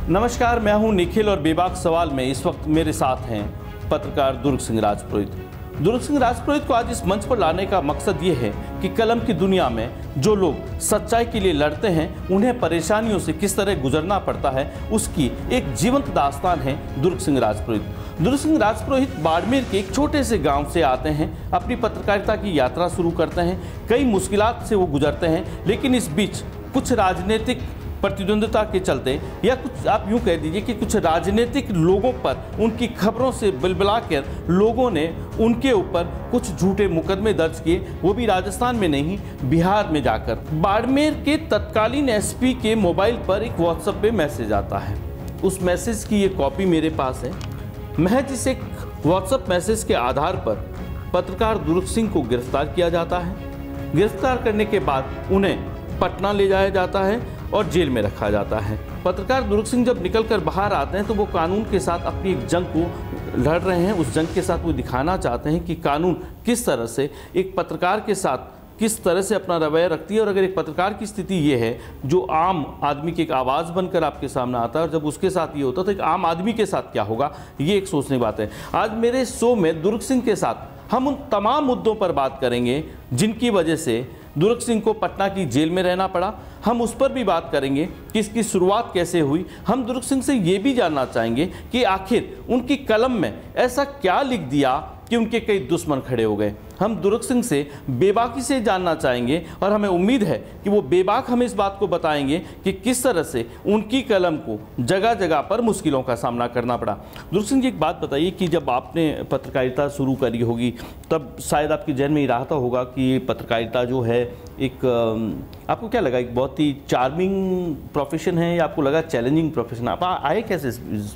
नमस्कार, मैं हूं निखिल और बेबाक सवाल में इस वक्त मेरे साथ हैं पत्रकार दुर्ग सिंह राजपुरोहित। दुर्ग सिंह राजपुरोहित को आज इस मंच पर लाने का मकसद ये है कि कलम की दुनिया में जो लोग सच्चाई के लिए लड़ते हैं, उन्हें परेशानियों से किस तरह गुजरना पड़ता है, उसकी एक जीवंत दास्तान है दुर्ग सिंह राजपुरोहित। दुर्ग सिंह राजपुरोहित बाड़मेर के एक छोटे से गांव से आते हैं, अपनी पत्रकारिता की यात्रा शुरू करते हैं। कई मुश्किलात से वो गुजरते हैं, लेकिन इस बीच कुछ राजनीतिक प्रतिद्वंद्विता के चलते या कुछ आप यूँ कह दीजिए कि कुछ राजनीतिक लोगों पर उनकी खबरों से बिलबिला कर लोगों ने उनके ऊपर कुछ झूठे मुकदमे दर्ज किए, वो भी राजस्थान में नहीं बिहार में जाकर। बाड़मेर के तत्कालीन एसपी के मोबाइल पर एक व्हाट्सएप पे मैसेज आता है। उस मैसेज की ये कॉपी मेरे पास है। महज इस एक व्हाट्सएप मैसेज के आधार पर पत्रकार दुर्ग सिंह को गिरफ्तार किया जाता है। गिरफ्तार करने के बाद उन्हें पटना ले जाया जाता है और जेल में रखा जाता है। पत्रकार दुर्ग सिंह जब निकलकर बाहर आते हैं तो वो कानून के साथ अपनी एक जंग को लड़ रहे हैं। उस जंग के साथ वो दिखाना चाहते हैं कि कानून किस तरह से एक पत्रकार के साथ किस तरह से अपना रवैया रखती है, और अगर एक पत्रकार की स्थिति ये है जो आम आदमी की एक आवाज़ बनकर आपके सामने आता है, और जब उसके साथ ये होता है तो एक आम आदमी के साथ क्या होगा, ये एक सोचने की बात है। आज मेरे शो में दुर्ग सिंह के साथ हम उन तमाम मुद्दों पर बात करेंगे जिनकी वजह से दुर्ग सिंह को पटना की जेल में रहना पड़ा। हम उस पर भी बात करेंगे कि इसकी शुरुआत कैसे हुई। हम दुर्ग सिंह से ये भी जानना चाहेंगे कि आखिर उनकी कलम में ऐसा क्या लिख दिया कि उनके कई दुश्मन खड़े हो गए। हम दुर्ग सिंह से बेबाकी से जानना चाहेंगे, और हमें उम्मीद है कि वो बेबाक हमें इस बात को बताएंगे कि किस तरह से उनकी कलम को जगह जगह पर मुश्किलों का सामना करना पड़ा। दुर्ग सिंह जी, एक बात बताइए कि जब आपने पत्रकारिता शुरू करी होगी तब शायद आपके जहन में ही रहा होगा कि पत्रकारिता जो है एक आपको क्या लगा, एक बहुत ही चार्मिंग प्रोफेशन है या आपको लगा चैलेंजिंग प्रोफेशन? आप आए कैसे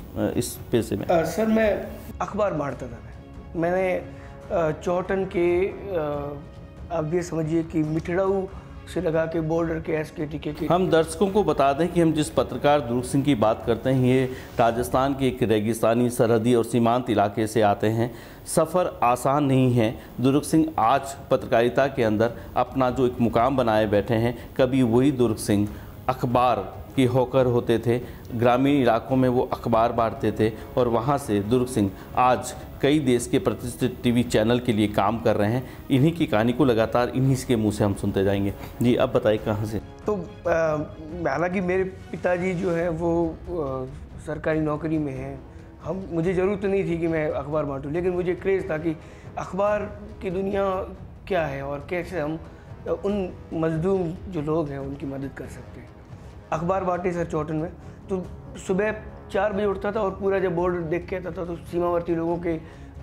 इस पेशे में? सर, मैं अखबार बांटता था। मैंने चौटन के आप ये समझिए कि मिठड़ाऊ से लगा के बॉर्डर के SKT के। हम दर्शकों को बता दें कि हम जिस पत्रकार दुर्ग सिंह की बात करते हैं ये राजस्थान के एक रेगिस्तानी, सरहदी और सीमांत इलाके से आते हैं। सफ़र आसान नहीं है। दुर्ग सिंह आज पत्रकारिता के अंदर अपना जो एक मुकाम बनाए बैठे हैं। कभी वही दुर्ग सिंह अखबार की हॉकर होते थे, ग्रामीण इलाकों में वो अखबार बांटते थे, और वहाँ से दुर्ग सिंह आज कई देश के प्रतिष्ठित टीवी चैनल के लिए काम कर रहे हैं। इन्हीं की कहानी को लगातार इन्हीं के मुंह से हम सुनते जाएंगे। जी, अब बताइए कहाँ से? तो हालांकि मेरे पिताजी जो है वो सरकारी नौकरी में हैं। मुझे ज़रूरत नहीं थी कि मैं अखबार बांटूँ, लेकिन मुझे क्रेज़ था कि अखबार की दुनिया क्या है और कैसे हम उन मजदूर जो लोग हैं उनकी मदद कर सकते हैं। अखबार बांटे सर चौटन में, तो सुबह 4 बजे उठता था और पूरा जब बॉर्डर देख के आता था तो सीमावर्ती लोगों के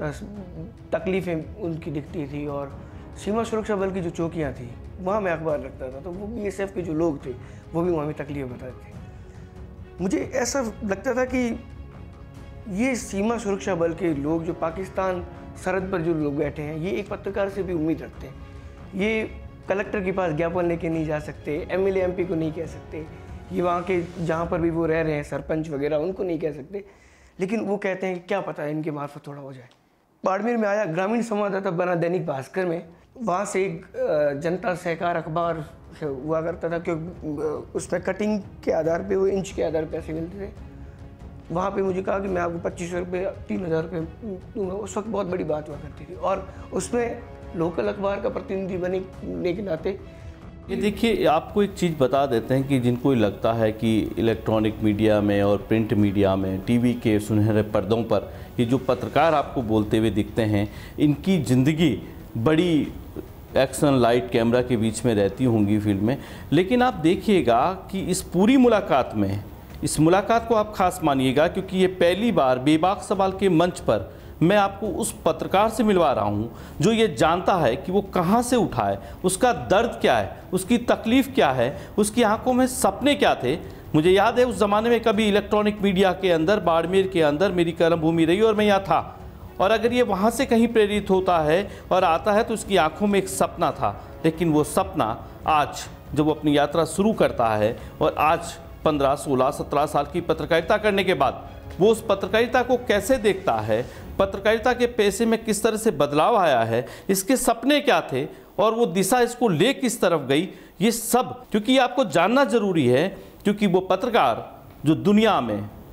तकलीफ़ें उनकी दिखती थी, और सीमा सुरक्षा बल की जो चौकियाँ थी वहाँ मैं अखबार रखता था, तो वो BSF के जो लोग थे वो भी वहाँ में तकलीफ़ बताते थे। मुझे ऐसा लगता था कि ये सीमा सुरक्षा बल के लोग जो पाकिस्तान सरहद पर जो लोग बैठे हैं, ये एक पत्रकार से भी उम्मीद रखते हैं। ये कलेक्टर के पास ज्ञापन लेके नहीं जा सकते, MLA MP को नहीं कह सकते, ये वहाँ के जहाँ पर भी वो रह रहे हैं सरपंच वगैरह उनको नहीं कह सकते, लेकिन वो कहते हैं क्या पता है इनके मार्फत थोड़ा हो जाए। बाड़मेर में आया, ग्रामीण संवाददाता बना दैनिक भास्कर में। वहाँ से एक जनता सहकार अखबार हुआ करता था, क्योंकि उसमें कटिंग के आधार पे, वो इंच के आधार पे पैसे मिलते थे। वहाँ पे मुझे कहा कि मैं आपको 2500 रुपये 3000 रुपये दूँगा। उस वक्त बहुत बड़ी बात हुआ करती थी, और उसमें लोकल अखबार का प्रतिनिधि बनने के नाते ये देखिए, आपको एक चीज़ बता देते हैं कि जिनको लगता है कि इलेक्ट्रॉनिक मीडिया में और प्रिंट मीडिया में, टीवी के सुनहरे पर्दों पर ये जो पत्रकार आपको बोलते हुए दिखते हैं, इनकी ज़िंदगी बड़ी एक्शन लाइट कैमरा के बीच में रहती होंगी फिल्म में। लेकिन आप देखिएगा कि इस पूरी मुलाकात में, इस मुलाकात को आप खास मानिएगा, क्योंकि ये पहली बार बेबाक सवाल के मंच पर मैं आपको उस पत्रकार से मिलवा रहा हूं जो ये जानता है कि वो कहां से उठा है, उसका दर्द क्या है, उसकी तकलीफ़ क्या है, उसकी आंखों में सपने क्या थे। मुझे याद है उस ज़माने में कभी इलेक्ट्रॉनिक मीडिया के अंदर, बाड़मेर के अंदर मेरी कर्म भूमि रही और मैं यहाँ था, और अगर ये वहाँ से कहीं प्रेरित होता है और आता है तो उसकी आंखों में एक सपना था। लेकिन वो सपना आज जब वो अपनी यात्रा शुरू करता है, और आज 15, 16, 17 साल की पत्रकारिता करने के बाद वो उस पत्रकारिता को कैसे देखता है, पत्रकारिता के पेशे में किस तरह से बदलाव आया है, इसके सपने क्या थे और वो दिशा इसको ले किस तरफ गई, ये सब क्योंकि आपको जानना ज़रूरी है। क्योंकि वो पत्रकार जो दुनिया में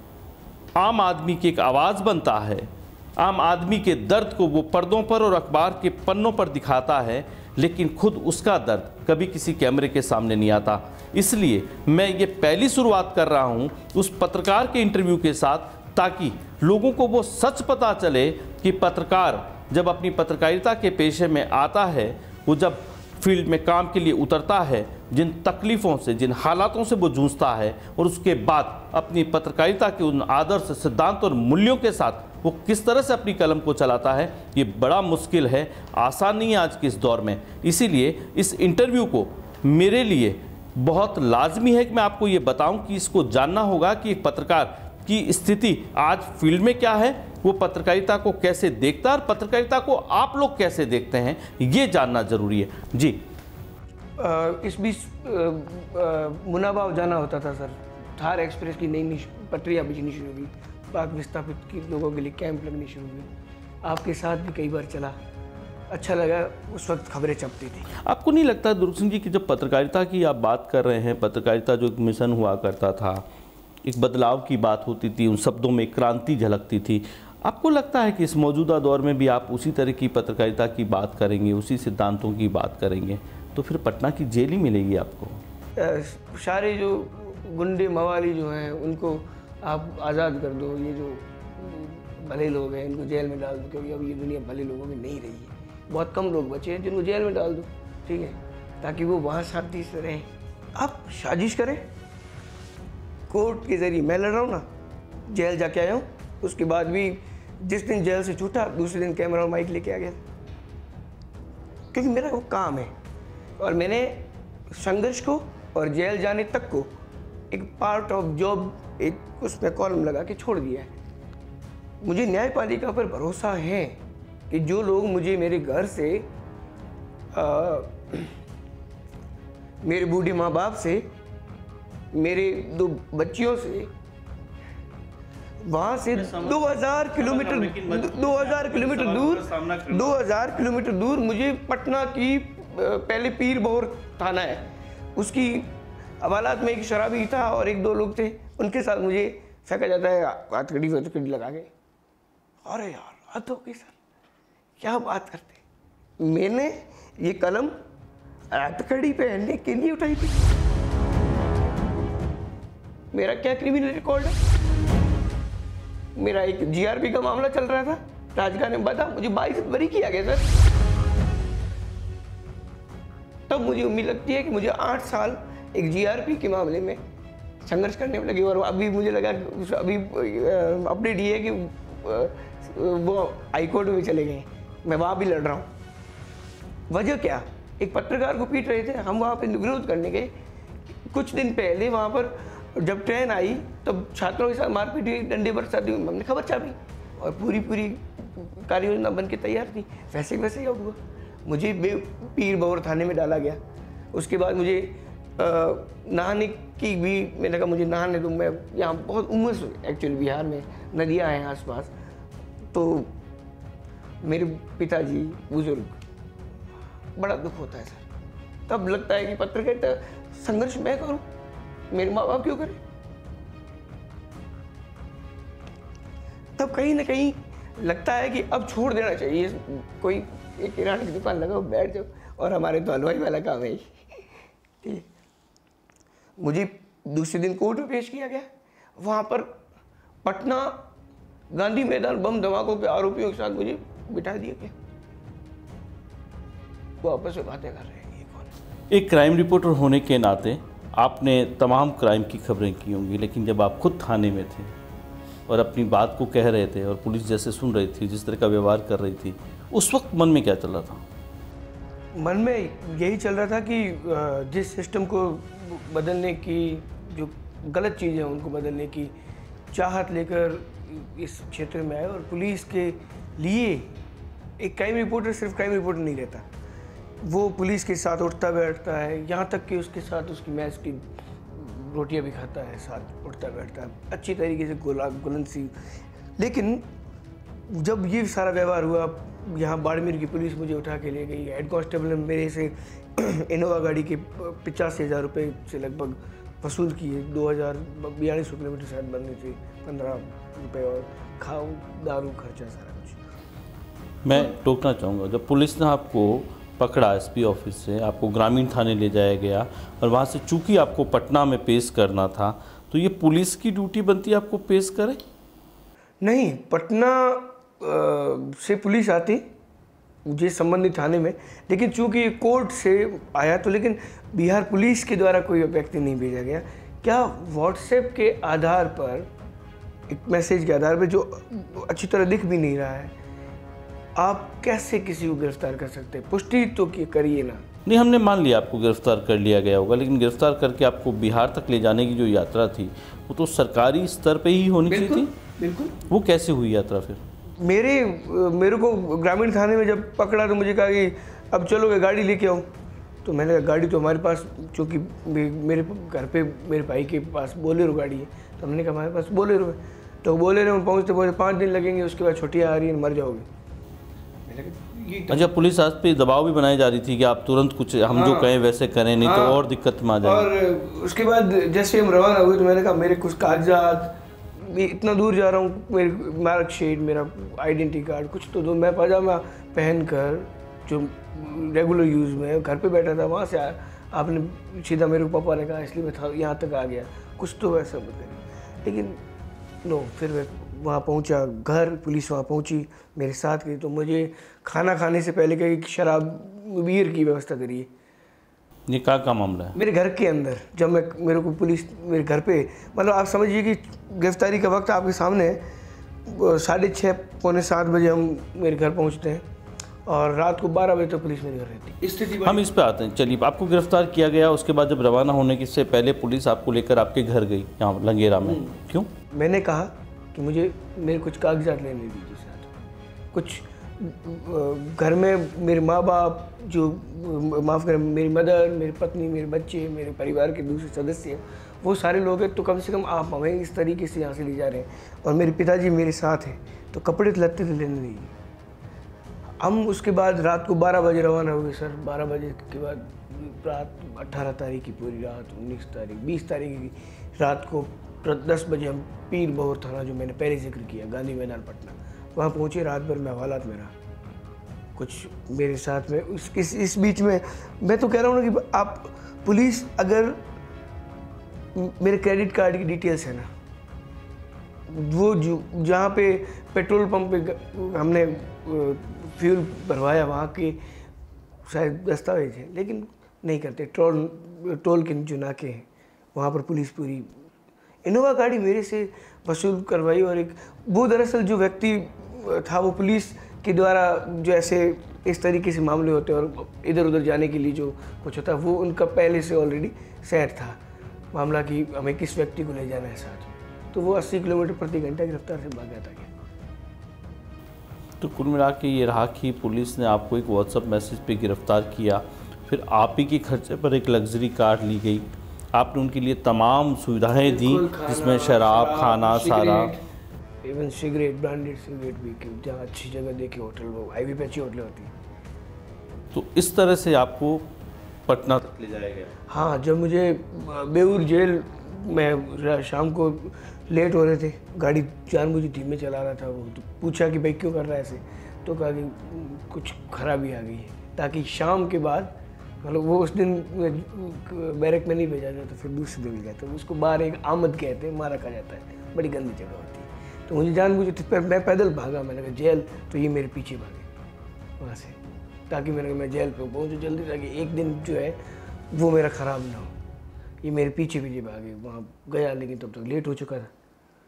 आम आदमी की एक आवाज़ बनता है, आम आदमी के दर्द को वो पर्दों पर और अखबार के पन्नों पर दिखाता है, लेकिन खुद उसका दर्द कभी किसी कैमरे के सामने नहीं आता। इसलिए मैं ये पहली शुरुआत कर रहा हूँ उस पत्रकार के इंटरव्यू के साथ, ताकि लोगों को वो सच पता चले कि पत्रकार जब अपनी पत्रकारिता के पेशे में आता है, वो जब फील्ड में काम के लिए उतरता है, जिन तकलीफ़ों से, जिन हालातों से वो जूझता है, और उसके बाद अपनी पत्रकारिता के उन आदर्श, सिद्धांत और मूल्यों के साथ वो किस तरह से अपनी कलम को चलाता है, ये बड़ा मुश्किल है, आसान नहीं है आज के इस दौर में। इसीलिए इस इंटरव्यू को मेरे लिए बहुत लाजमी है कि मैं आपको ये बताऊं कि इसको जानना होगा कि एक पत्रकार की स्थिति आज फील्ड में क्या है, वो पत्रकारिता को कैसे देखता है और पत्रकारिता को आप लोग कैसे देखते हैं, ये जानना जरूरी है। जी, इस बीच मुनाबाव जाना होता था सर। थार एक्सप्रेस की नई पटरियाँ बिछनी शुरू हुई, पाक विस्थापित की लोगों के लिए कैंप लगनी शुरू हुई। आपके साथ भी कई बार चला, अच्छा लगा। उस वक्त खबरें छपती थी। आपको नहीं लगता दुर्ग सिंह जी कि जब पत्रकारिता की आप बात कर रहे हैं, पत्रकारिता जो एक मिशन हुआ करता था, एक बदलाव की बात होती थी, उन शब्दों में क्रांति झलकती थी, आपको लगता है कि इस मौजूदा दौर में भी आप उसी तरह की पत्रकारिता की बात करेंगे, उसी सिद्धांतों की बात करेंगे, तो फिर पटना की जेल ही मिलेगी आपको? सारे जो गुंडे मवाली जो हैं उनको आप आज़ाद कर दो, ये जो भले लोग हैं इनको जेल में डाल दो, क्योंकि अब ये दुनिया भले लोगों में नहीं रही है। बहुत कम लोग बचे हैं जिनको जेल में डाल दो, ठीक है, ताकि वो वहाँ शांति से रहें। आप साजिश करें, कोर्ट के ज़रिए मैं लड़ रहा हूँ ना, जेल जाके आया हूँ, उसके बाद भी जिस दिन जेल से छूटा दूसरे दिन कैमरा और माइक लेके आ गया, क्योंकि मेरा वो काम है। और मैंने संघर्ष को और जेल जाने तक को एक पार्ट ऑफ जॉब, एक उसमें कॉलम लगा के छोड़ दिया है। मुझे न्यायपालिका पर भरोसा है कि जो लोग मुझे मेरे घर से, मेरे बूढ़े माँ बाप से, मेरे 2 बच्चियों से, वहाँ से 2000 किलोमीटर दूर मुझे पटना की पहले पीर बहोर थाना है, उसकी हवालात में एक शराबी था और 1-2 लोग थे, उनके साथ मुझे फेंका जाता है हथकड़ी लगा के। अरे यार हद हो गई सर, क्या बात करते। मैंने ये कलम हथकड़ी पहनने के लिए उठाई थी। मेरा क्या क्रिमिनल रिकॉर्ड है? मेरा एक जीआरपी का मामला चल रहा था, राजगा ने बता मुझे 22 बरी किया गया सर। तब मुझे उम्मीद लगती है कि मुझे 8 साल एक जीआरपी के मामले में संघर्ष करने में लगे, और अभी मुझे लगा अभी अपडेट ये है कि वो हाईकोर्ट में चले गए, मैं वहाँ भी लड़ रहा हूँ। वजह क्या? एक पत्रकार को पीट रहे थे, हम वहाँ पे विरोध करने गए। कुछ दिन पहले वहाँ पर जब ट्रेन आई तब छात्रों के साथ मारपीट हुई, डंडे बरसाती हुई, हमने खबर छापी और पूरी कार्य योजना बन के तैयार थी। वैसे वैसे ही हुआ, मुझे पीर बहोर थाने में डाला गया। उसके बाद मुझे नहाने की भी, मैंने कहा मुझे नहाने दो, मैं यहाँ बहुत उमस एक्चुअली बिहार में नदियाँ हैं आसपास, तो मेरे पिताजी बुजुर्ग, बड़ा दुख होता है सर। तब लगता है कि पत्रकारिता संघर्ष मैं करूं, मेरे माँ बाप क्यों करें। तब कहीं ना कहीं लगता है कि अब छोड़ देना चाहिए, कोई एक किराने की दुकान लगाओ, बैठ जाओ, और हमारे तो हलवाई वाला काम है। ठीक है, मुझे दूसरे दिन कोर्ट में पेश किया गया। वहाँ पर पटना गांधी मैदान बम धमाकों के आरोपियों के साथ मुझे बिठा दिया गया। वो आपस में बातें कर रहे हैं, ये कौन? एक क्राइम रिपोर्टर होने के नाते आपने तमाम क्राइम की खबरें की होंगी, लेकिन जब आप खुद थाने में थे और अपनी बात को कह रहे थे और पुलिस जैसे सुन रही थी, जिस तरह का व्यवहार कर रही थी, उस वक्त मन में क्या चल रहा था? मन में यही चल रहा था कि जिस सिस्टम को बदलने की, जो गलत चीज़ें हैं उनको बदलने की चाहत लेकर इस क्षेत्र में आए। और पुलिस के लिए एक क्राइम रिपोर्टर सिर्फ क्राइम रिपोर्टर नहीं रहता, वो पुलिस के साथ उठता बैठता है, यहाँ तक कि उसके साथ उसकी मैच की रोटियां भी खाता है, साथ उठता बैठता है, अच्छी तरीके से घुलनशील। लेकिन जब ये सारा व्यवहार हुआ, यहाँ बाड़मेर की पुलिस मुझे उठा के ले गई, हेड कांस्टेबल ने मेरे से इनोवा गाड़ी के 85,000 रुपये से लगभग वसूल किए। 2042 किलोमीटर शायद बनने थे, 15 रुपए और खाओ दारू खर्चा सारा कुछ। मैं टोकना चाहूँगा, जब पुलिस ने आपको पकड़ा एसपी ऑफिस से, आपको ग्रामीण थाने ले जाया गया और वहाँ से चूंकि आपको पटना में पेश करना था, तो ये पुलिस की ड्यूटी बनती है आपको पेश करें? नहीं, पटना से पुलिस आती मुझे संबंधित थाने में, लेकिन चूंकि कोर्ट से आया तो, लेकिन बिहार पुलिस के द्वारा कोई व्यक्ति नहीं भेजा गया। क्या व्हाट्सएप के आधार पर, एक मैसेज के आधार पर जो अच्छी तरह दिख भी नहीं रहा है, आप कैसे किसी को गिरफ्तार कर सकते हैं? पुष्टि तो करिए ना। नहीं, हमने मान लिया आपको गिरफ्तार कर लिया गया होगा, लेकिन गिरफ्तार करके आपको बिहार तक ले जाने की जो यात्रा थी वो तो सरकारी स्तर पे ही होनी चाहिए थी। बिल्कुल। वो कैसे हुई यात्रा फिर? मेरे को ग्रामीण थाने में जब पकड़ा तो मुझे कहा कि अब चलोगे, गाड़ी लेके आओ। तो मैंने कहा गाड़ी तो हमारे पास, चूँकि मेरे घर पे मेरे भाई के पास बोलेरो गाड़ी है, तो हमने कहा हमारे पास बोलेरो है। तो बोलेरो में पहुँचते 5 दिन लगेंगे, उसके बाद छुट्टियाँ आ रही हैं, मर जाओगे। अच्छा, पुलिस आज पे दबाव भी बनाई जा रही थी कि आप तुरंत कुछ हम जो कहें वैसे करें, नहीं तो और दिक्कत में आ जाए। और उसके बाद जैसे हम रवाना हुए तो मैंने कहा मेरे कुछ कागजात, मैं इतना दूर जा रहा हूँ, मेरी मार्कशीट, मेरा आइडेंटिटी कार्ड कुछ तो दो। मैं पजामा पहनकर जो रेगुलर यूज़ में घर पे बैठा था, वहाँ से आया, आपने सीधा मेरे को पापा ने कहा, इसलिए मैं था यहाँ तक आ गया, कुछ तो वैसा बताइए। लेकिन नो, फिर मैं वहाँ पहुँचा, घर पुलिस वहाँ पहुँची, मेरे साथ गई। तो मुझे खाना खाने से पहले कही कि शराब बीयर की व्यवस्था करिए। ये का मामला है? मेरे घर के अंदर, जब मेरे को पुलिस मेरे घर पे, मतलब आप समझिए कि गिरफ्तारी का वक्त आपके सामने है, 6:30 पौने 7 बजे हम मेरे घर पहुँचते हैं और रात को 12 बजे तक पुलिस मेरे घर रहती। स्थिति हम इस पे आते हैं। चलिए, आपको गिरफ्तार किया गया, उसके बाद जब रवाना होने के से पहले पुलिस आपको लेकर आपके घर गई यहाँ लंगेरा में, क्यों? मैंने कहा कि मेरे कुछ कागजात लेने दीजिए साथ। कुछ घर में मेरे माँ बाप, जो माफ़ करें, मेरी मदर, मेरी पत्नी, मेरे बच्चे, मेरे परिवार के दूसरे सदस्य, वो सारे लोग हैं। तो कम से कम आप हमें इस तरीके से यहाँ से ले जा रहे हैं और मेरे पिताजी मेरे साथ हैं, तो कपड़े लत्ते तो लेने दीजिए। हम उसके बाद रात को 12 बजे रवाना हुए सर। 12 बजे के बाद रात 18 तारीख की पूरी रात, 19 तारीख, 20 तारीख की रात को 10 बजे हम पीर बहोर थाना, जो मैंने पहले जिक्र किया, गांधी मैदान पटना, वहाँ पहुँचे। रात भर मैं हवालात में रहा, कुछ मेरे साथ में इस बीच में मैं तो कह रहा हूँ ना कि आप पुलिस, अगर मेरे क्रेडिट कार्ड की डिटेल्स है ना, वो जो जहाँ पे पेट्रोल पंप पे हमने फ्यूल भरवाया, वहाँ के शायद दस्तावेज हैं, लेकिन नहीं करते। टोल के जो नाके हैं वहाँ पर पुलिस पूरी इनोवा गाड़ी मेरे से वसूल करवाई। और एक वो दरअसल जो व्यक्ति था, वो पुलिस के द्वारा जो ऐसे इस तरीके से मामले होते हैं और इधर उधर जाने के लिए जो कुछ होता है, वो उनका पहले से ऑलरेडी सेट था मामला कि हमें किस व्यक्ति को ले जाना है साथ। तो वो 80 किलोमीटर प्रति घंटा की रफ्तार से भाग जाता गया। तो कुल मिला के ये रहा कि पुलिस ने आपको एक व्हाट्सएप मैसेज पे गिरफ्तार किया, फिर आप ही के खर्चे पर एक लग्जरी कार ली गई, आपने उनके लिए तमाम सुविधाएं दी, जिसमें शराब, खाना, सारा, इवन सिगरेट, ब्रांडेड सिगरेट भी, जहाँ अच्छी जगह देखे होटल, वो हाईवे पे अच्छी होटलें होती हैं। तो इस तरह से आपको पटना तक ले जाया गया। हाँ, जब मुझे बेऊर जेल में शाम को लेट हो रहे थे, गाड़ी जानबूझ धीमे चला रहा था, वो तो पूछा कि भाई क्यों कर रहा है ऐसे, तो कहा कि कुछ खराबी आ गई है, ताकि शाम के बाद, मतलब वो उस दिन बैरक में नहीं भेजा जाता, तो फिर दूसरे दिन गया, तो उसको बाहर एक आमद कहते हैं, मारा खा जाता है, बड़ी गंदी जगह होती है। तो मुझे जानबूझ, मैं पैदल भागा, मैंने कहा जेल, तो ये मेरे पीछे भागे वहाँ से, ताकि मैंने कहा मैं जेल पे पहुँचूँ जल्दी, ताकि एक दिन जो है वो मेरा ख़राब ना हो। ये मेरे पीछे भागे, वहाँ गया, लेकिन तब तक लेट हो चुका था।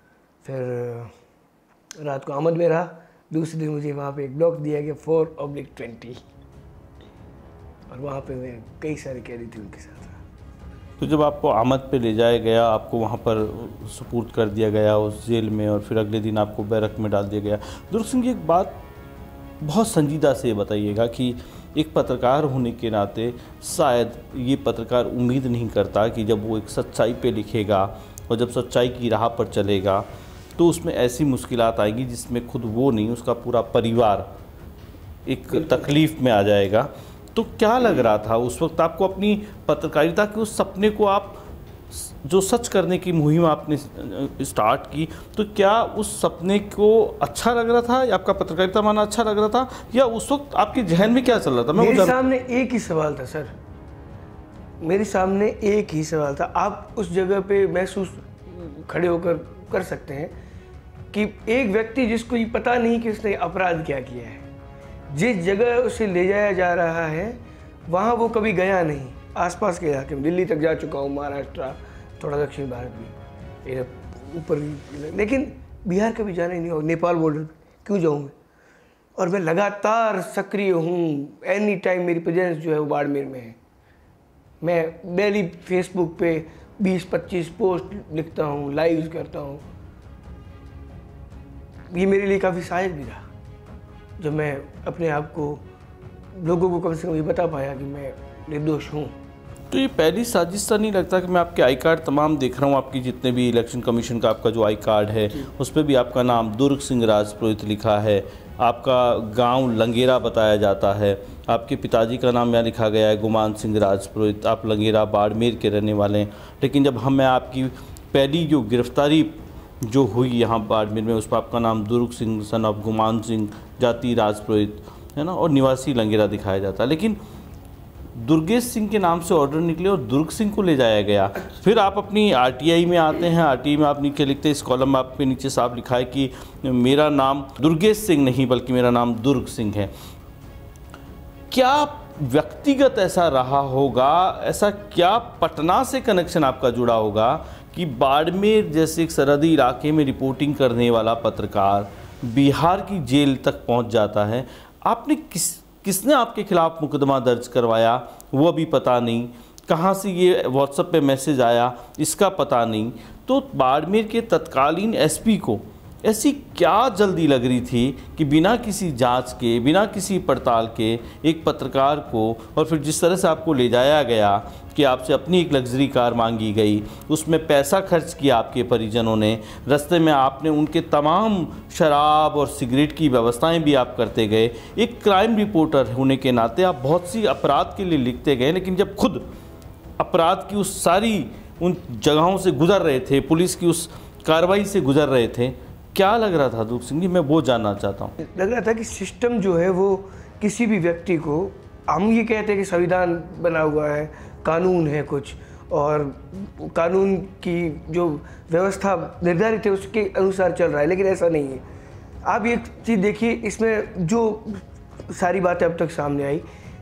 फिर रात को आमद में रहा, दूसरे दिन मुझे वहाँ पे एक ब्लॉक दिया गया 4/20, और वहाँ पे मैं कई सारे कैदी थे उनके साथ। तो जब आपको आमद पे ले जाया गया, आपको वहाँ पर सुपुर्द कर दिया गया उस जेल में, और फिर अगले दिन आपको बैरक में डाल दिया गया। दुर्ग सिंह जी, एक बात बहुत संजीदा से बताइएगा कि एक पत्रकार होने के नाते शायद ये पत्रकार उम्मीद नहीं करता कि जब वो एक सच्चाई पे लिखेगा और जब सच्चाई की राह पर चलेगा तो उसमें ऐसी मुश्किलात आएंगी जिसमें खुद वो नहीं, उसका पूरा परिवार एक तकलीफ़ में आ जाएगा। तो क्या लग रहा था उस वक्त आपको, अपनी पत्रकारिता के उस सपने को आप जो सच करने की मुहिम आपने स्टार्ट की, तो क्या उस सपने को अच्छा लग रहा था या आपका पत्रकारिता माना अच्छा लग रहा था, या उस वक्त आपके जहन में क्या चल रहा था? मेरे सामने एक ही सवाल था सर, मेरे सामने एक ही सवाल था। आप उस जगह पे महसूस खड़े होकर कर सकते हैं कि एक व्यक्ति जिसको ये पता नहीं कि उसने अपराध क्या किया है, जिस जगह उसे ले जाया जा रहा है वहाँ वो कभी गया नहीं, आसपास के इलाके में दिल्ली तक जा चुका हूँ, महाराष्ट्र, थोड़ा दक्षिण भारत भी, ये ऊपर, लेकिन बिहार कभी जाना ही नहीं, और नेपाल बॉर्डर पे क्यों जाऊँ मैं? और मैं लगातार सक्रिय हूँ, एनी टाइम मेरी प्रेजेंस जो है वो बाड़मेर में है। मैं डेली फेसबुक पे 20-25 पोस्ट लिखता हूँ, लाइव करता हूँ। ये मेरे लिए काफ़ी सहायक भी रहा जब मैं अपने आप को, लोगों को कम से कम ये बता पाया कि मैं निर्दोष हूँ। तो ये पहली साजिश सा नहीं लगता कि मैं आपके आई कार्ड तमाम देख रहा हूँ, आपकी जितने भी इलेक्शन कमीशन का आपका जो आई कार्ड है उस पर भी आपका नाम दुर्ग सिंह राजपुरोहित लिखा है, आपका गांव लंगेरा बताया जाता है, आपके पिताजी का नाम यहाँ लिखा गया है गुमान सिंह राजपुरोहित, आप लंगेरा बाड़मेर के रहने वाले हैं। लेकिन जब मैं आपकी पहली जो गिरफ्तारी जो हुई यहाँ बाड़मेर में, उस पर आपका नाम दुर्ग सिंह सन ऑफ गुमान सिंह, जाति राजपुरोहित है ना, और निवासी लंगेरा दिखाया जाता है। लेकिन दुर्गेश सिंह के नाम से ऑर्डर निकले और दुर्ग सिंह को ले जाया गया। फिर आप अपनी आरटीआई में आते हैं, आरटीआई में आप नीचे लिखते हैं, इस कॉलम में आपके नीचे साफ लिखा है कि मेरा नाम दुर्गेश सिंह नहीं बल्कि मेरा नाम दुर्ग सिंह है। क्या व्यक्तिगत ऐसा रहा होगा, ऐसा क्या पटना से कनेक्शन आपका जुड़ा होगा कि बाड़मेर जैसे एक सरहदी इलाके में रिपोर्टिंग करने वाला पत्रकार बिहार की जेल तक पहुंच जाता है? आपने किसने आपके खिलाफ मुकदमा दर्ज करवाया वो अभी पता नहीं, कहाँ से ये व्हाट्सएप पे मैसेज आया इसका पता नहीं। तो बाड़मेर के तत्कालीन एसपी को ऐसी क्या जल्दी लग रही थी कि बिना किसी जांच के, बिना किसी पड़ताल के एक पत्रकार को, और फिर जिस तरह से आपको ले जाया गया कि आपसे अपनी एक लग्जरी कार मांगी गई, उसमें पैसा खर्च किया आपके परिजनों ने, रास्ते में आपने उनके तमाम शराब और सिगरेट की व्यवस्थाएं भी आप करते गए। एक क्राइम रिपोर्टर होने के नाते आप बहुत सी अपराध के लिए लिखते गए, लेकिन जब खुद अपराध की उस सारी उन जगहों से गुजर रहे थे, पुलिस की उस कार्रवाई से गुजर रहे थे, क्या लग रहा था दुर्ग सिंह जी? मैं वो जानना चाहता हूँ। लग रहा था कि सिस्टम जो है वो किसी भी व्यक्ति को, हम ये कहते हैं कि संविधान बना हुआ है, कानून है कुछ, और कानून की जो व्यवस्था निर्धारित है उसके अनुसार चल रहा है, लेकिन ऐसा नहीं है। आप एक चीज़ देखिए, इसमें जो सारी बातें अब तक सामने आई,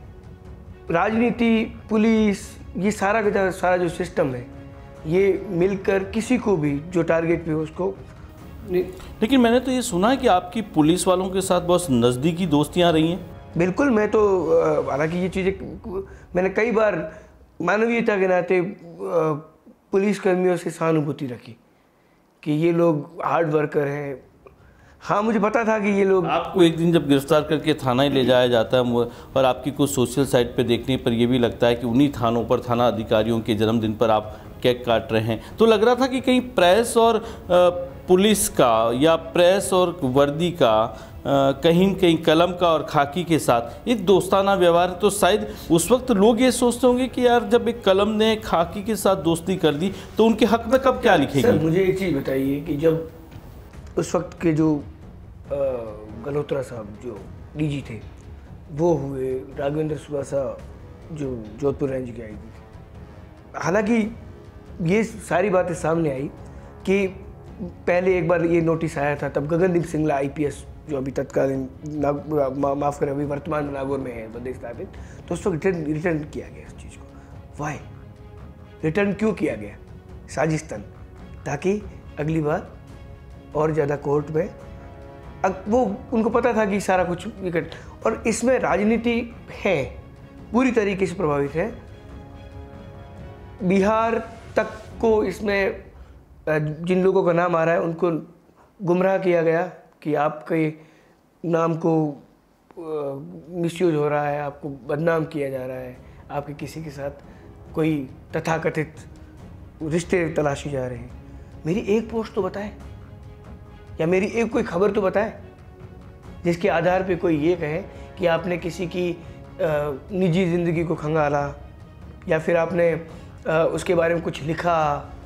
राजनीति, पुलिस, ये सारा जो सिस्टम है, ये मिलकर किसी को भी जो टारगेट पे हो उसको। लेकिन मैंने तो ये सुना है कि आपकी पुलिस वालों के साथ बहुत नज़दीकी दोस्तियां रही हैं। बिल्कुल, मैं तो हालांकि ये चीज़ें मैंने कई बार मानवीयता के नाते पुलिस कर्मियों से सहानुभूति रखी कि ये लोग हार्ड वर्कर हैं। हाँ, मुझे पता था कि ये लोग, आपको एक दिन जब गिरफ्तार करके थाना ही ले जाया जाता है और आपकी कुछ सोशल साइट पे देखने पर ये भी लगता है कि उन्हीं थानों पर थाना अधिकारियों के जन्मदिन पर आप केक काट रहे हैं, तो लग रहा था कि कहीं प्रेस और पुलिस का या प्रेस और वर्दी का कहीं कहीं कलम का और खाकी के साथ एक दोस्ताना व्यवहार। तो शायद उस वक्त लोग ये सोचते होंगे कि यार जब एक कलम ने खाकी के साथ दोस्ती कर दी तो उनके हक में कब क्या लिखेगी। सर, मुझे एक चीज़ बताइए कि जब उस वक्त के जो गल्होत्रा साहब जो डीजी थे वो हुए, राघवेंद्र सुबासा जो जोधपुर रेंज के आई थी, हालांकि ये सारी बातें सामने आई कि पहले एक बार ये नोटिस आया था, तब गगनदीप सिंगला आईपीएस जो अभी तत्कालीन माफ़ करें अभी वर्तमान नागौर में है बदे स्थापित, तो उस वक्त रिटर्न किया गया इस चीज़ को। वाई रिटर्न क्यों किया गया? साजिशतन, ताकि अगली बार और ज़्यादा कोर्ट में वो उनको पता था कि सारा कुछ विकट, और इसमें राजनीति है, पूरी तरीके से प्रभावित है। बिहार तक को इसमें जिन लोगों का नाम आ रहा है उनको गुमराह किया गया कि आपके नाम को मिसयूज हो रहा है, आपको बदनाम किया जा रहा है, आपके किसी के साथ कोई तथाकथित रिश्ते तलाशी जा रहे हैं। मेरी एक पोस्ट तो बताए या मेरी एक कोई खबर तो बताए जिसके आधार पे कोई ये कहे कि आपने किसी की निजी ज़िंदगी को खंगाला, या फिर आपने उसके बारे में कुछ लिखा,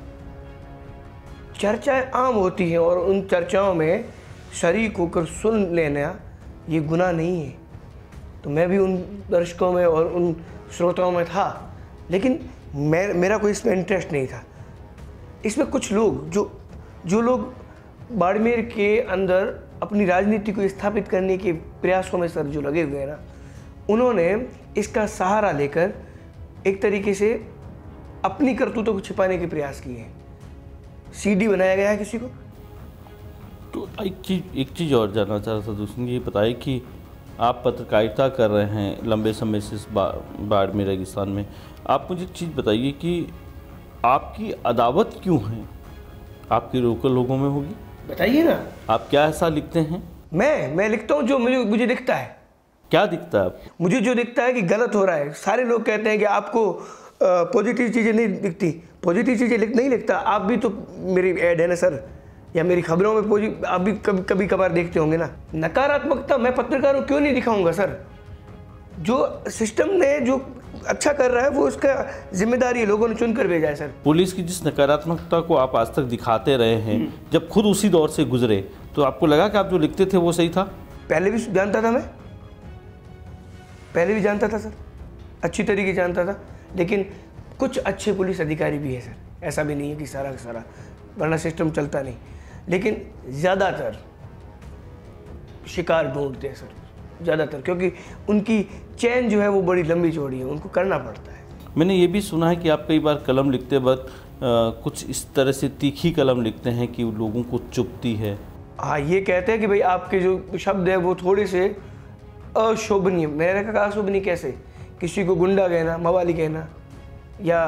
चर्चाएं आम होती हैं और उन चर्चाओं में शरीक होकर सुन लेना ये गुनाह नहीं है। तो मैं भी उन दर्शकों में और उन श्रोताओं में था, लेकिन मेरा कोई इसमें इंटरेस्ट नहीं था। इसमें कुछ लोग जो लोग बाड़मेर के अंदर अपनी राजनीति को स्थापित करने के प्रयासों में सर जो लगे हुए हैं ना, उन्होंने इसका सहारा लेकर एक तरीके से अपनी करतूतों को छिपाने के प्रयास किए हैं। सीडी बनाया गया है किसी को। तो एक चीज़ और जानना चाह रहा था दूसरी, ये बताइए कि आप पत्रकारिता कर रहे हैं लंबे समय से इस बाड़मेर रेगिस्तान में। आप मुझे एक चीज़ बताइए कि आपकी अदावत क्यों है? आपके लोकल लोगों में होगी? बताइए ना। आप क्या ऐसा लिखते हैं? मैं लिखता हूँ जो मुझे दिखता है। क्या दिखता है आपको? मुझे जो दिखता है कि गलत हो रहा है। सारे लोग कहते हैं कि आपको पॉजिटिव चीज़ें नहीं दिखती। पॉजिटिव चीज़ें नहीं लिखता। आप भी तो मेरी ऐड है ना सर, या मेरी खबरों में आप भी कभी कभार देखते होंगे ना। नकारात्मकता मैं पत्रकार हूँ, क्यों नहीं दिखाऊंगा सर? जो सिस्टम ने जो अच्छा कर रहा है वो उसका जिम्मेदारी है, लोगों ने चुनकर भेजा है सर। पुलिस की जिस नकारात्मकता को आप आज तक दिखाते रहे हैं, जब खुद उसी दौर से गुजरे, तो आपको लगा कि आप जो लिखते थे वो सही था? पहले भी जानता था, मैं पहले भी जानता था सर, अच्छी तरीके जानता था। लेकिन कुछ अच्छे पुलिस अधिकारी भी है सर, ऐसा भी नहीं है कि सारा का सारा, वरना सिस्टम चलता नहीं। लेकिन ज़्यादातर शिकार ढूंढते हैं सर, ज़्यादातर, क्योंकि उनकी चैन जो है वो बड़ी लंबी चौड़ी है, उनको करना पड़ता है। मैंने ये भी सुना है कि आप कई बार कलम लिखते वक्त कुछ इस तरह से तीखी कलम लिखते हैं कि लोगों को चुभती है। हाँ, ये कहते हैं कि भाई आपके जो शब्द है वो थोड़े से अशोभनीय। मैंने कहा अशोभनीय कैसे? किसी को गुंडा कहना, मवाली कहना, या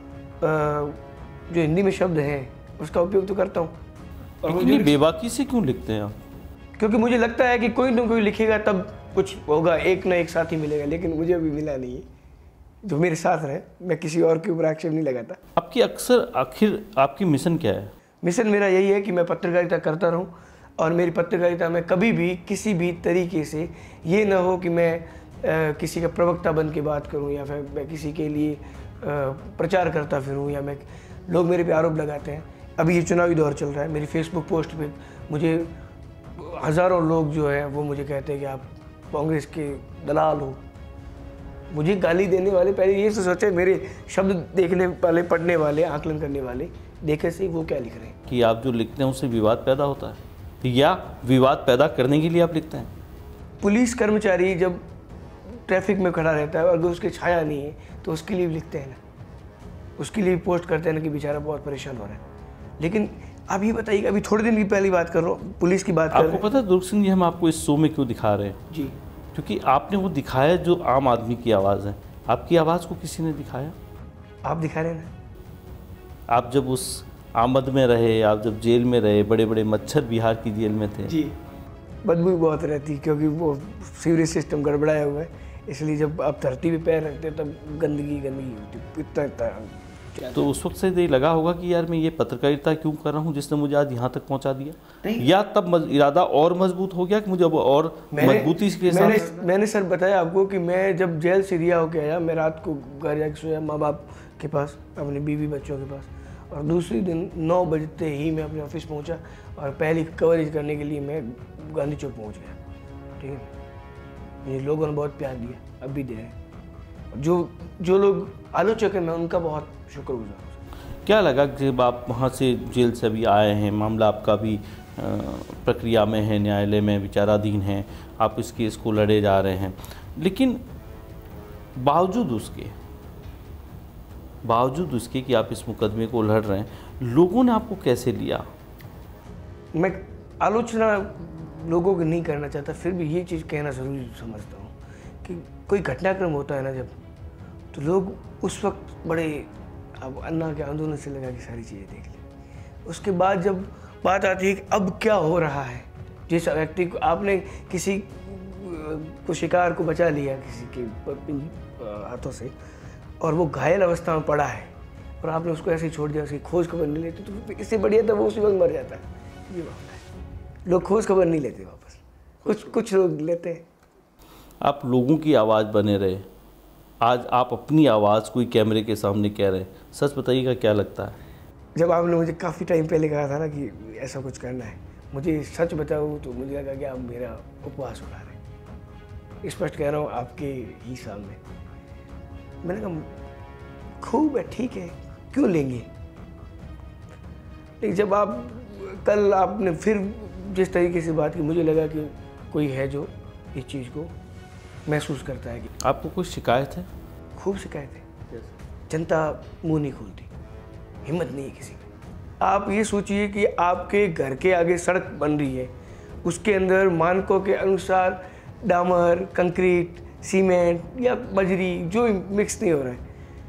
जो हिंदी में शब्द हैं उसका उपयोग तो करता हूँ। और ये बेबाकी से क्यों लिखते हैं आप? क्योंकि मुझे लगता है कि कोई ना कोई लिखेगा तब कुछ होगा, एक ना एक साथी मिलेगा। लेकिन मुझे अभी मिला नहीं है जो मेरे साथ रहे। मैं किसी और के ऊपर आक्षेप नहीं लगाता। आपकी आखिर आपकी मिशन क्या है? मिशन मेरा यही है कि मैं पत्रकारिता करता रहूं, और मेरी पत्रकारिता में कभी भी किसी भी तरीके से ये ना हो कि मैं किसी का प्रवक्ता बन के बात करूं, या फिर मैं किसी के लिए प्रचार करता फिरूं, या मैं लोग मेरे पे आरोप लगाते हैं। अभी ये चुनावी दौर चल रहा है, मेरी फेसबुक पोस्ट पे मुझे हज़ारों लोग जो है वो मुझे कहते हैं कि आप कांग्रेस के दलाल हो। मुझे गाली देने वाले पहले ये तो सोचे, मेरे शब्द देखने वाले, पढ़ने वाले, आकलन करने वाले देखे से वो क्या लिख रहे हैं कि आप जो लिखते हैं उससे विवाद पैदा होता है, या विवाद पैदा करने के लिए आप लिखते हैं? पुलिस कर्मचारी जब ट्रैफिक में खड़ा रहता है और अगर उसकी छाया नहीं है तो उसके लिए भी लिखते हैं ना, उसके लिए भी पोस्ट करते हैं ना कि बेचारा बहुत परेशान हो रहा है। लेकिन आप ये बताइए, अभी थोड़े दिन की पहली बात कर रहा हूँ, पुलिस की बात कर रहे हैं। आपको पता है दुर्ग सिंह जी, हम आपको इस शो में क्यों दिखा रहे हैं? जी, क्योंकि आपने वो दिखाया जो आम आदमी की आवाज़ है। आपकी आवाज़ को किसी ने दिखाया? आप दिखा रहे हैं ना। आप जब उस आमद में रहे, आप जब जेल में रहे, बड़े बड़े मच्छर बिहार की जेल में थे। जी, बदबू बहुत रहती क्योंकि वो सीवरेज सिस्टम गड़बड़ाया हुआ है, इसलिए जब आप धरती पे पैर रखते हैं तब गंदगी होती, इतना। तो उस वक्त से ये लगा होगा कि यार मैं ये पत्रकारिता क्यों कर रहा हूँ जिसने मुझे आज यहाँ तक पहुँचा दिया? नहीं। या तब इरादा और मजबूत हो गया कि मुझे अब और मजबूती के साथ? मैंने सर बताया आपको कि मैं जब जेल से रिहा होकर आया, मैं रात को घर जाके सोया माँ बाप के पास, अपने बीवी बच्चों के पास, और दूसरे दिन 9 बजते ही मैं अपने ऑफिस पहुंचा और पहली कवरेज करने के लिए मैं गांधी चौक पहुंच गया। ठीक है, मुझे लोगों ने बहुत प्यार दिया, अब भी दे रहे हैं। जो लोग आलोचक हैं, मैं उनका बहुत शुक्रगुजार हूँ। क्या लगा जब आप वहाँ से जेल से अभी आए हैं, मामला आपका भी प्रक्रिया में है, न्यायालय में विचाराधीन है, आप इस केस को लड़े जा रहे हैं, लेकिन बावजूद उसके कि आप इस मुकदमे को लड़ रहे हैं, लोगों ने आपको कैसे लिया? मैं आलोचना लोगों की नहीं करना चाहता, फिर भी ये चीज़ कहना ज़रूरी समझता हूँ कि कोई घटनाक्रम होता है ना जब, तो लोग उस वक्त बड़े, अब अन्ना के आंदोलन से लगा कि सारी चीज़ें देख लें। उसके बाद जब बात आती है कि अब क्या हो रहा है, जिस व्यक्ति को आपने किसी को शिकार को बचा लिया किसी के हाथों से, और वो घायल अवस्था में पड़ा है, और आपने उसको ऐसे ही छोड़ दिया, उसकी खोज खबर नहीं लेते, तो इससे बढ़िया तो वो उसी वक्त मर जाता है। ये बात है, लोग खोज खबर नहीं लेते वापस, कुछ लोग लेते हैं। आप लोगों की आवाज़ बने रहे, आज आप अपनी आवाज़ कोई कैमरे के सामने कह रहे हैं, सच बताइएगा क्या लगता है? जब आपने मुझे काफ़ी टाइम पहले कहा था ना कि ऐसा कुछ करना है, मुझे सच बताऊँ तो मुझे लगा कि आप मेरा उपवास उठा रहे हैं। स्पष्ट कह रहा हूँ आपके ही सामने। मैंने कहा खूब है, ठीक है, क्यों लेंगे। लेकिन जब आप कल आपने फिर जिस तरीके से बात की, मुझे लगा कि कोई है जो इस चीज़ को महसूस करता है। कि आपको कोई शिकायत है? खूब शिकायत है। जनता मुंह नहीं खोलती, हिम्मत नहीं है किसी में। आप ये सोचिए कि आपके घर के आगे सड़क बन रही है, उसके अंदर मानकों के अनुसार डामर, कंक्रीट, सीमेंट या बजरी जो मिक्स नहीं हो रहा है,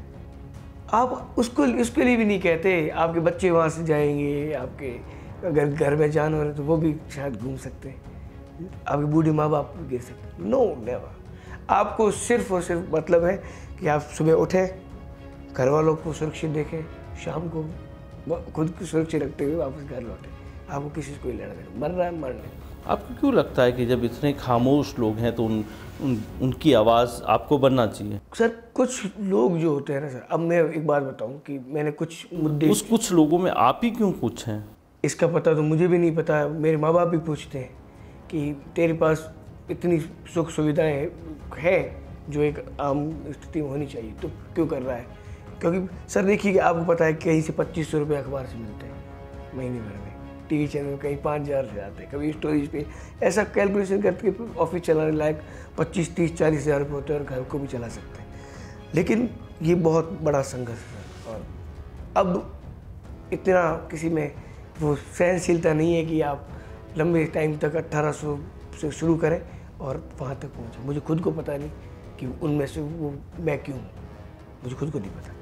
आप उसके लिए भी नहीं कहते। आपके बच्चे वहाँ से जाएंगे, आपके अगर घर में जानवर है तो वो भी शायद घूम सकते हैं, आपके बूढ़े माँ बाप भी गिर सकते हैं। No, never. आपको सिर्फ और सिर्फ मतलब है कि आप सुबह उठें, घर वालों को सुरक्षित देखें, शाम को खुद को सुरक्षित रखते हुए वापस घर लौटें। आपको किसी से कोई लेना देना, मर रहा है मरने। आपको क्यों लगता है कि जब इतने खामोश लोग हैं तो उनकी आवाज़ आपको बनना चाहिए? सर कुछ लोग जो होते हैं ना सर, अब मैं एक बात बताऊं कि मैंने कुछ मुद्दे, उस कुछ लोगों में आप ही क्यों कुछ हैं? इसका पता तो मुझे भी नहीं पता। मेरे माँ बाप भी पूछते हैं कि तेरे पास इतनी सुख सुविधाएं हैं जो एक आम स्थिति में होनी चाहिए, तो क्यों कर रहा है। क्योंकि सर देखिए, आपको पता है कहीं से 2500 रुपये अखबार से मिलते हैं महीने भर में, टीवी चैनल कहीं 5000 से जाते हैं, कभी स्टोरेज पे ऐसा कैलकुलेशन करके ऑफिस चलाने लायक 25, 30, 40 हज़ार रुपये होते हैं और घर को भी चला सकते हैं। लेकिन ये बहुत बड़ा संघर्ष है और अब इतना किसी में वो सहनशीलता नहीं है कि आप लंबे टाइम तक 1800 से शुरू करें और वहाँ तक पहुँचे। मुझे खुद को पता नहीं कि उनमें से वो मैं क्यों हूँ, मुझे खुद को नहीं पता।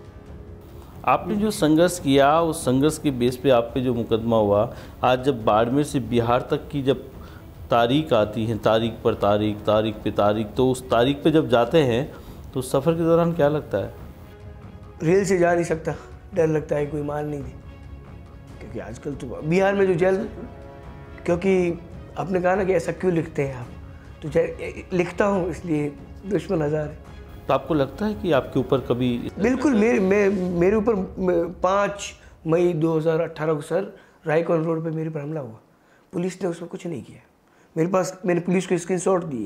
आपने जो संघर्ष किया, उस संघर्ष के बेस पे आप पे जो मुकदमा हुआ, आज जब बाड़मेर से बिहार तक की जब तारीख आती है, तारीख पर तारीख, तारीख पे तारीख, तो उस तारीख पे जब जाते हैं तो सफ़र के दौरान क्या लगता है? रेल से जा नहीं सकता, डर लगता है कोई मार नहीं दे। क्योंकि आजकल तो बिहार में जो जेल, क्योंकि आपने कहा ना कि ऐसा क्यों लिखते हैं आप, तो लिखता हूँ इसलिए दुश्मन हज़ार है। तो आपको लगता है कि आपके ऊपर कभी? बिल्कुल, मेरे ऊपर 5 मई 2018 को सर रायकॉन रोड पे मेरे पर हमला हुआ। पुलिस ने उसमें कुछ नहीं किया। मैंने पुलिस को स्क्रीनशॉट दिए।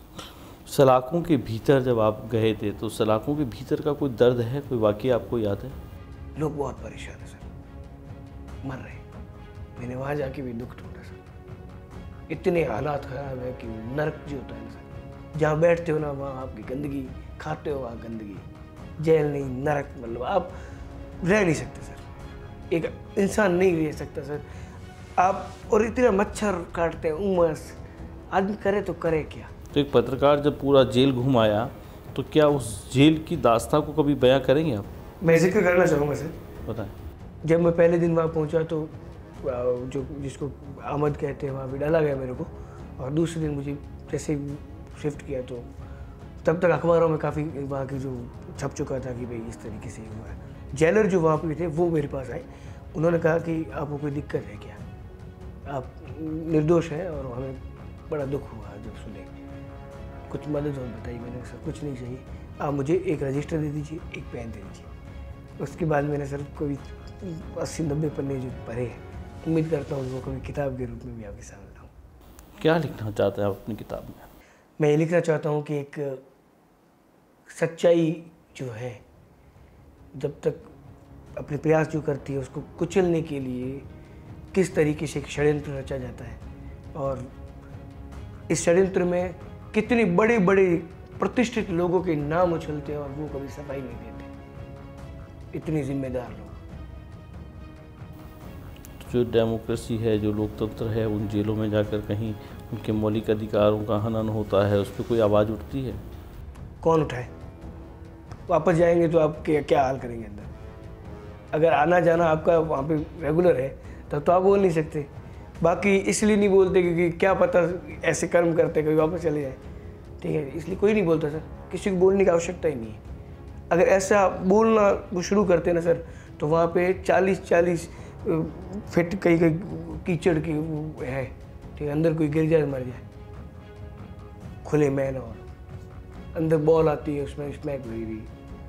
सलाखों के भीतर जब आप गए थे तो सलाखों के भीतर का कोई दर्द है, कोई वाकया आपको याद है? लोग बहुत परेशान हैं सर, मर रहे हैं। मैंने वहाँ जाके भी दुख ढूंढा सर। इतने हालात ख़राब है कि नरक जो होता है ना सर, जहाँ बैठते हो ना वहाँ आपकी गंदगी, खाते हो वहाँ गंदगी, जेल नहीं नरक, मतलब आप रह नहीं सकते सर, एक इंसान नहीं रह सकता सर आप। और इतना मच्छर काटते हैं, उमस, आदमी करे तो करे क्या। तो एक पत्रकार जब पूरा जेल घूम आया तो क्या उस जेल की दास्तां को कभी बयां करेंगे आप? मैं जिक्र करना चाहूँगा सर। बताएं। जब मैं पहले दिन वहाँ पहुँचा तो जो जिसको अहमद कहते हैं वहाँ भी डाला गया मेरे को, और दूसरे दिन मुझे जैसे शिफ्ट किया तो तब तक अखबारों में काफ़ी वहाँ की जो छप चुका था कि भाई इस तरीके से हुआ है। जेलर जो वहाँ पे थे वो मेरे पास आए, उन्होंने कहा कि आपको कोई दिक्कत है क्या, आप निर्दोष हैं, और हमें बड़ा दुख हुआ जब सुने, कुछ मदद हो बताइए। मैंने सर कुछ नहीं चाहिए, आप मुझे एक रजिस्टर दे दीजिए, एक पेन दे दीजिए। उसके बाद मैंने सर कोई 80-90 पन्ने जो पढ़े हैं, उम्मीद करता हूँ वो कभी किताब के रूप में भी आपके सामने लाऊँ। क्या लिखना चाहते हैं आप अपनी किताब में? मैं ये लिखना चाहता हूँ कि एक सच्चाई जो है जब तक अपने प्रयास जो करती है उसको कुचलने के लिए किस तरीके से एक षड्यंत्र रचा जाता है, और इस षड्यंत्र में कितने बड़े बड़े प्रतिष्ठित लोगों के नाम उछलते हैं और वो कभी सफाई नहीं देते, इतने जिम्मेदार लोग। जो डेमोक्रेसी है, जो लोकतंत्र है, उन जेलों में जाकर कहीं उनके मौलिक अधिकारों का हनन होता है, उस पर कोई आवाज़ उठती है? कौन उठाए? वापस जाएंगे तो आप क्या हाल करेंगे अंदर? अगर आना जाना आपका वहाँ पे रेगुलर है तब तो आप बोल नहीं सकते। बाकी इसलिए नहीं बोलते क्योंकि क्या पता ऐसे कर्म करते कभी वापस चले जाए, ठीक है, इसलिए कोई नहीं बोलता सर, किसी को बोलने की आवश्यकता ही नहीं है। अगर ऐसा बोलना वो शुरू करते ना सर तो वहाँ पे 40-40 फिट कहीं कीचड़ की है, ठीक है, अंदर कोई गिर जाए मर जाए, खुले मैन और अंदर बॉल आती है, उसमें स्मैक हुई हुई,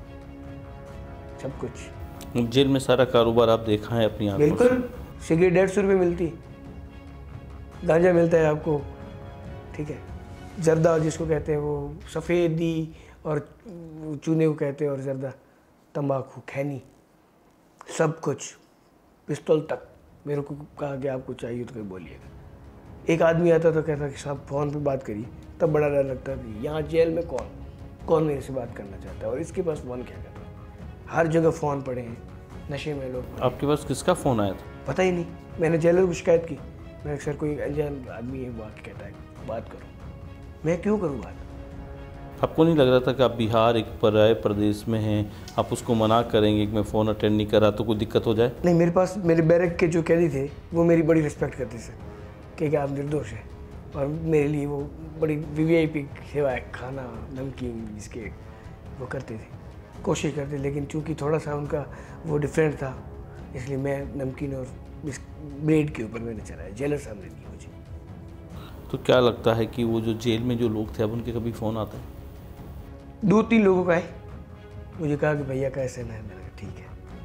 सब कुछ। जेल में सारा कारोबार आप देखा है अपनी आंखों से? बिल्कुल। सिगरेट 150 रुपये मिलती, गांजा मिलता है आपको, ठीक है, जर्दा जिसको कहते हैं वो सफ़ेदी, और चूने को कहते हैं, और जर्दा, तंबाकू, खैनी, सब कुछ, पिस्तौल तक। मेरे को कहा कि आपको चाहिए तो कोई बोलिएगा। एक आदमी आता तो कहता कि साहब फ़ोन पे बात करिए, तब बड़ा डर लगता था यहाँ जेल में कौन मेरे से बात करना चाहता है और इसके पास फ़ोन क्या करता है। हर जगह फ़ोन पड़े हैं, नशे में लोग। आपके पास किसका फ़ोन आया था? पता ही नहीं। मैंने जेलर को शिकायत की, मैं सर कोई अनजान आदमी है वो आके कहता है बात करो। मैं क्यों करूँ बात? आपको नहीं लग रहा था कि आप बिहार एक पराये प्रदेश में हैं, आप उसको मना करेंगे कि मैं फ़ोन अटेंड नहीं कर रहा तो कोई दिक्कत हो जाए? नहीं, मेरे पास मेरे बैरक के जो कैदी थे वो मेरी बड़ी रिस्पेक्ट करते थे कि आप निर्दोष हैं, और मेरे लिए वो बड़ी वीवीआईपी सेवा है, खाना नमकीन जिसके वो करते थे, कोशिश करते। लेकिन चूँकि थोड़ा सा उनका वो डिफरेंट था, इसलिए मैं नमकीन और ब्रेड के ऊपर मैंने चलाया। जेलर सामने नहीं मुझे। तो क्या लगता है कि वो जो जेल में जो लोग थे अब उनके कभी फ़ोन आते हैं? 2-3 लोगों का है, मुझे कहा कि भैया कैसे ना है। मैंने कहा ठीक है।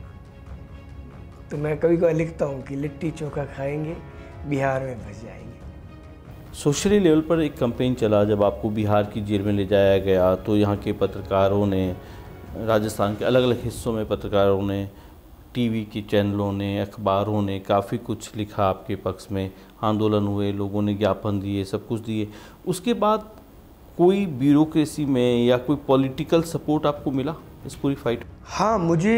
तो मैं कभी कभी लिखता हूँ कि लिट्टी चोखा खाएंगे, बिहार में फंस जाएंगे। सोशली लेवल पर एक कैंपेन चला जब आपको बिहार की जेल में ले जाया गया, तो यहाँ के पत्रकारों ने, राजस्थान के अलग अलग हिस्सों में पत्रकारों ने, टीवी के चैनलों ने, अखबारों ने काफ़ी कुछ लिखा आपके पक्ष में, आंदोलन हुए, लोगों ने ज्ञापन दिए, सब कुछ दिए। उसके बाद कोई ब्यूरोक्रेसी में या कोई पॉलिटिकल सपोर्ट आपको मिला इस पूरी फाइट? हाँ, मुझे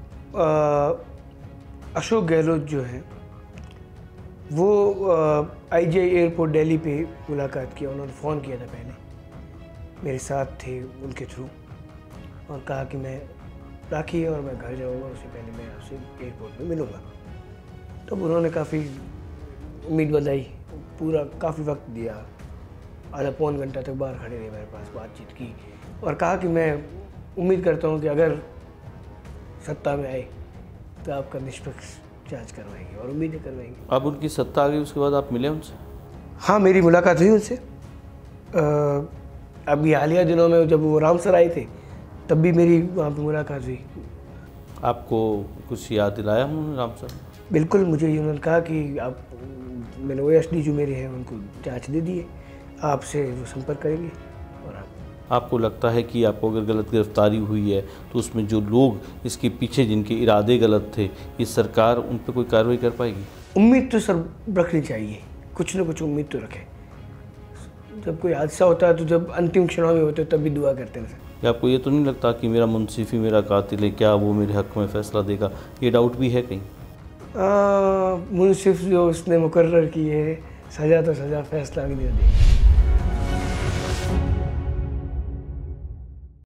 अशोक गहलोत जो है वो आईजीआई एयरपोर्ट दिल्ली पे मुलाकात किया। उन्होंने फ़ोन किया था पहले, मेरे साथ थे उनके थ्रू, और कहा कि मैं राखी और मैं घर जाऊंगा, उससे पहले मैं आपसे एयरपोर्ट में मिलूंगा। तब उन्होंने काफ़ी उम्मीद बधाई, पूरा काफ़ी वक्त दिया, आधा पौन घंटा तक बाहर खड़े रहे, मेरे पास बातचीत की, और कहा कि मैं उम्मीद करता हूँ कि अगर सत्ता में आए तो आपका निष्पक्ष जांच करवाएंगे, और उम्मीदें करवाएंगे। अब उनकी सत्ता आ गई, उसके बाद आप मिले उनसे? हाँ, मेरी मुलाकात हुई उनसे। अभी हालिया दिनों में जब वो रामसर आए थे तब भी मेरी वहाँ पे मुलाकात हुई। आपको कुछ याद दिलाया उन्होंने रामसर? बिल्कुल, मुझे उन्होंने कहा कि आप, मैंने OSD जो मेरे हैं उनको जांच दे दिए, आपसे वो संपर्क करेंगे। और आपको लगता है कि आपको अगर गलत गिरफ्तारी हुई है तो उसमें जो लोग इसके पीछे जिनके इरादे गलत थे, ये सरकार उन पर कोई कार्रवाई कर पाएगी? उम्मीद तो सर रखनी चाहिए, कुछ ना कुछ उम्मीद तो रखें। जब कोई हादसा होता है तो जब अंतिम क्षणों में होते तब भी दुआ करते हैं सर। आपको ये तो नहीं लगता कि मेरा मुंसिफ ही मेरा कातिल है, क्या वो मेरे हक़ में फ़ैसला देगा? ये डाउट भी है कहीं? मुंसिफ जो उसने मुकर्रर की है, सज़ा तो सज़ा, फ़ैसला भी दे देगा।